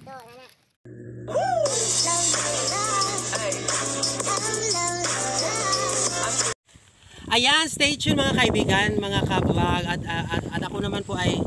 Ayan, stay tuned mga kaibigan, mga ka-vlog at ako naman po ay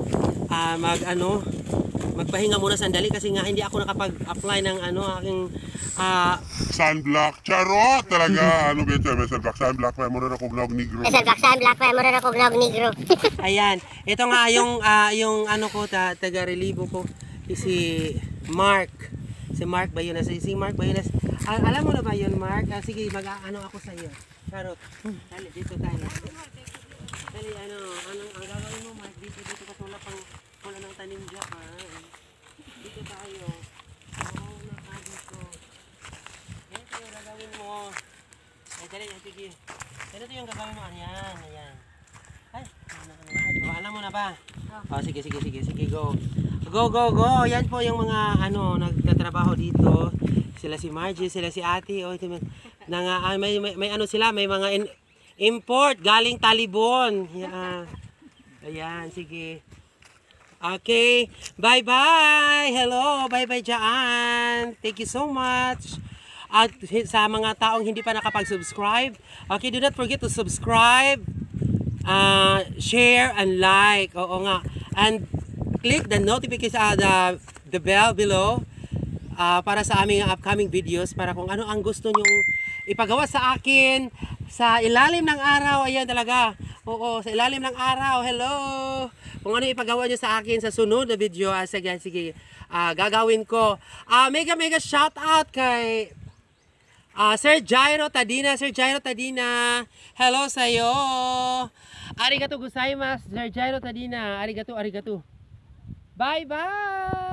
magpahinga muna sandali kasi nga hindi ako nakapag-apply ng aking sunblock. Charot talaga. Ano ba ito? May sunblock. Sunblock pa mo rin ako vlog negro. Sunblock pa mo rin ako vlog negro. Ayan, ito nga yung ano ko taga-relibo ko si Mark. Si Mark ba yun? Si Mark ba yun? Alam mo na ba yun, Mark? Sige, mag-ano ako sa iyo. Charot. Dali, dito tayo. Dali, ang gagawin mo, Mark? Dito ka tulad pang ng tanim dyan. Dito tayo. Oo, dito. Ito yung gagawin mo. Ay, dali, sige. Ito yung gagawin mo. Ayan. Ay, alam mo na ba? Oh, sige, go. Go. Yan po yung mga nagtatrabaho dito. Sila si Margie, sila si Ate. Oh, ito may ano sila, may mga import galing Talibon. Yeah. Ayan, sige. Okay, bye-bye. Hello, bye-bye dyan. Thank you so much. At sa mga taong hindi pa nakapag-subscribe, okay, do not forget to subscribe, share, and like. Oo nga. And click the notification, the bell below para sa aming upcoming videos, para kung ano ang gusto nyong ipagawa sa akin sa ilalim ng araw. Ayan talaga. Oo, sa ilalim ng araw. Hello. Kung ano ipagawa nyo sa akin sa sunod na video, sige, gagawin ko. Mega shout out kay Sir Jairo Tadina. Hello sa'yo. Arigato gozaimasu, Sir Jairo Tadina. Arigato. Bye-bye.